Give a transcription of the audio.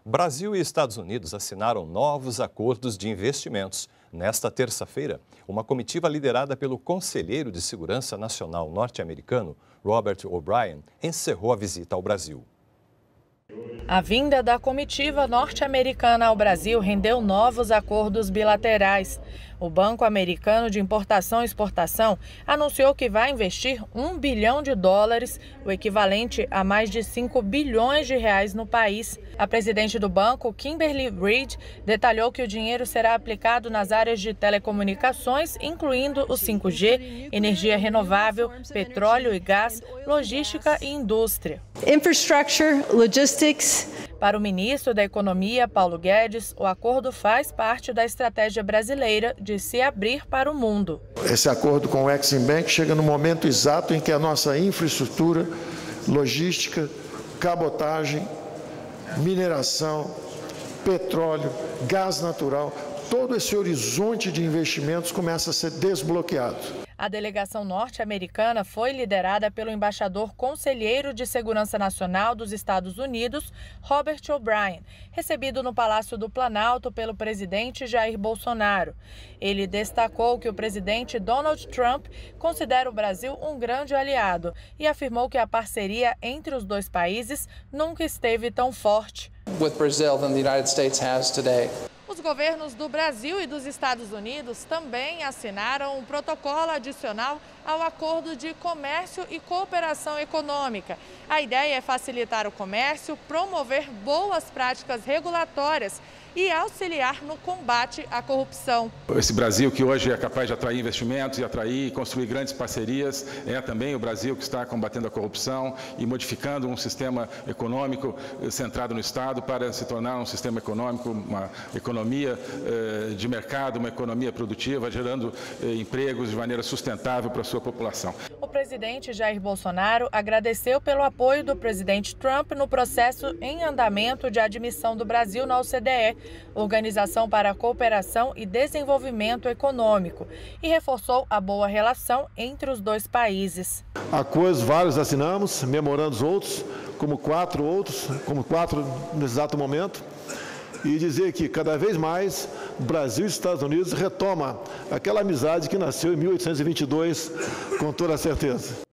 Brasil e Estados Unidos assinaram novos acordos de investimentos. Nesta terça-feira, uma comitiva liderada pelo conselheiro de Segurança Nacional norte-americano, Robert O'Brien, encerrou a visita ao Brasil. A vinda da comitiva norte-americana ao Brasil rendeu novos acordos bilaterais. O Banco Americano de Importação e Exportação anunciou que vai investir US$ 1 bilhão, o equivalente a mais de 5 bilhões de reais no país. A presidente do banco, Kimberly Reed, detalhou que o dinheiro será aplicado nas áreas de telecomunicações, incluindo o 5G, energia renovável, petróleo e gás, logística e indústria. Infrastructure, logistics. Para o ministro da Economia, Paulo Guedes, o acordo faz parte da estratégia brasileira de se abrir para o mundo. Esse acordo com o Exim Bank chega no momento exato em que a nossa infraestrutura, logística, cabotagem, mineração, petróleo, gás natural, todo esse horizonte de investimentos começa a ser desbloqueado. A delegação norte-americana foi liderada pelo embaixador conselheiro de Segurança Nacional dos Estados Unidos, Robert O'Brien, recebido no Palácio do Planalto pelo presidente Jair Bolsonaro. Ele destacou que o presidente Donald Trump considera o Brasil um grande aliado e afirmou que a parceria entre os dois países nunca esteve tão forte. With Brazil than the United States has today. Os governos do Brasil e dos Estados Unidos também assinaram um protocolo adicional ao Acordo de Comércio e Cooperação Econômica. A ideia é facilitar o comércio, promover boas práticas regulatórias e auxiliar no combate à corrupção. Esse Brasil que hoje é capaz de atrair investimentos e atrair e construir grandes parcerias, é também o Brasil que está combatendo a corrupção e modificando um sistema econômico centrado no Estado para se tornar um sistema econômico, uma economia de mercado, uma economia produtiva, gerando empregos de maneira sustentável para a sua população. O presidente Jair Bolsonaro agradeceu pelo apoio do presidente Trump no processo em andamento de admissão do Brasil na OCDE, Organização para a Cooperação e Desenvolvimento Econômico, e reforçou a boa relação entre os dois países. Acordos vários assinamos, memorandos outros, como quatro no exato momento, e dizer que cada vez mais Brasil e Estados Unidos retoma aquela amizade que nasceu em 1822, com toda certeza.